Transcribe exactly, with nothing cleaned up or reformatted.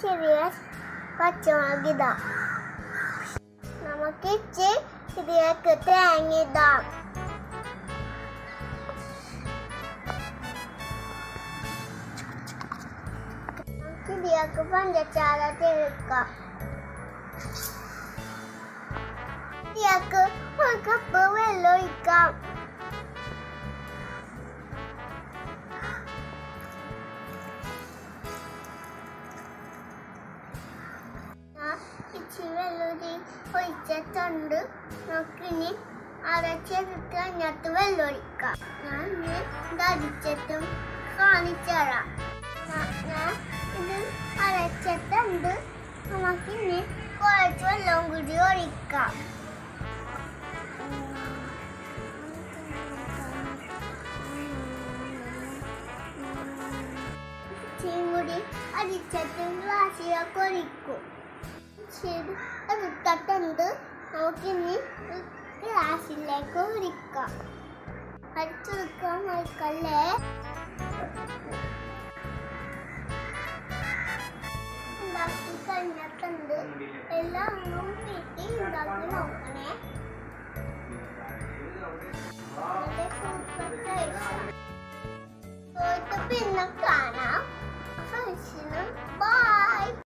ചെറിയ പച്ചമുളക് ഇടാം. നമുക്ക് ഇച്ചിരി ഇതിലേക്ക് തേങ്ങ ഇടാം. നമുക്ക് ഇതിലേക്ക് പഞ്ചസാര ചേർക്കാം. ഇതിലേക്ക് ഒരു കപ്പ് വെള്ളം ഒഴിക്കാം. ഇച്ചിരി വെള്ളം ഒഴിച്ചിട്ടുണ്ട്. നമുക്കിനി അരച്ചെടുത്ത് അതിനകത്ത് വെള്ളം ഒഴിക്കാം. ഞാൻ ഇത് അരിച്ചിട്ടും കാണിച്ചു തരാം. ഞാൻ ഇത് അരച്ചിട്ടുണ്ട്. നമുക്കിനി കുറച്ച് വെള്ളം കൂടി ഒഴിക്കാം. ഇച്ചിരി കൂടി അരിച്ചിട്ട് ഗ്ലാസ്സിലേക്ക് ഒഴിക്കും. ശരി, എടുത്തിട്ടുണ്ട്. നമുക്കിനി ഗ്ലാസ്സിലേക്ക് ഒഴിക്കാം. അരിച്ചെടുക്കാൻ നോക്കല്ലേ. ഉണ്ടാക്കി കഴിഞ്ഞിട്ടുണ്ട്. എല്ലാം വീട്ടിൽ ഉണ്ടാക്കി നോക്കണേ. പിന്നെ